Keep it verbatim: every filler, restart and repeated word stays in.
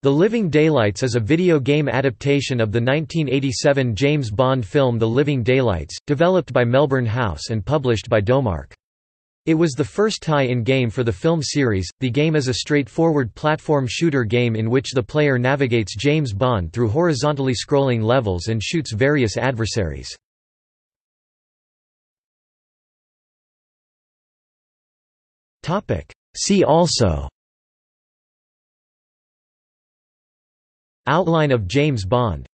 The Living Daylights is a video game adaptation of the nineteen eighty-seven James Bond film The Living Daylights, developed by Melbourne House and published by Domark. It was the first tie-in game for the film series. The game is a straightforward platform shooter game in which the player navigates James Bond through horizontally scrolling levels and shoots various adversaries. Topic: See also: Outline of James Bond.